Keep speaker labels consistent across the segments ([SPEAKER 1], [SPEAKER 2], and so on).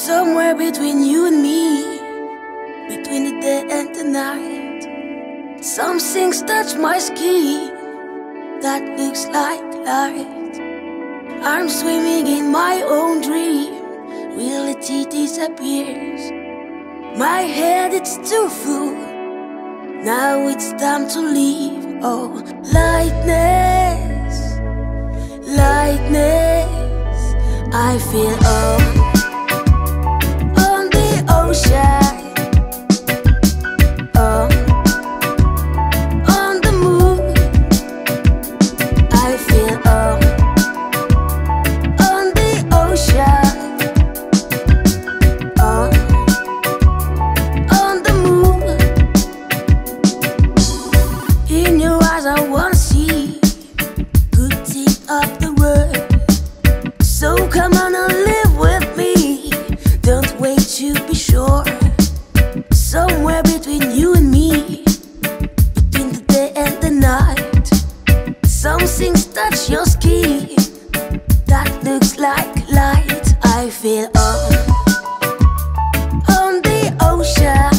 [SPEAKER 1] Somewhere between you and me, between the day and the night, some things touch my skin that looks like light. I'm swimming in my own dream, reality disappears. My head it's too full, now it's time to leave. Oh, lightness, lightness, I feel on the ocean, on the moon, I feel on the ocean, on the moon. In your eyes I wanna see good thing of the world. So come on and live with me, don't wait to be sure. Somewhere between you and me, between the day and the night, some things touch your skin that looks like light. I feel on the ocean,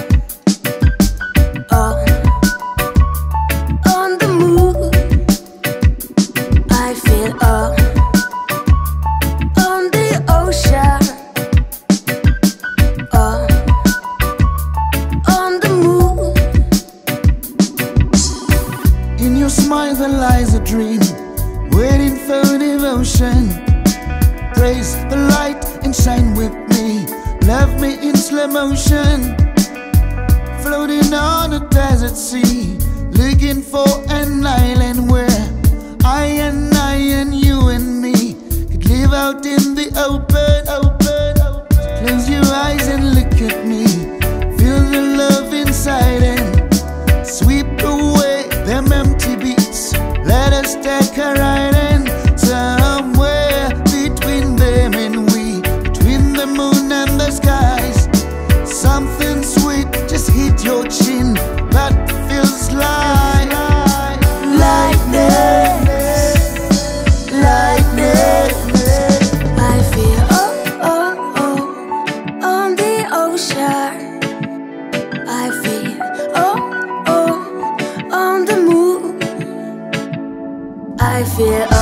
[SPEAKER 1] on the moon, I feel on the ocean, on the moon.
[SPEAKER 2] In your smile there lies a dream, waiting for devotion. Praise the light and shine with me, love me in slow motion. Floating on a desert sea, looking for an island where I and you and me could live out in the open. Close your eyes and look at me, feel the love inside and sweep away them empty beats. Let us take a ride and somewhere between them and we, between the moon and the skies, something sweet just hit your chin that feels like
[SPEAKER 1] Lightness, lightness, I feel on the ocean, I feel on the moon, I feel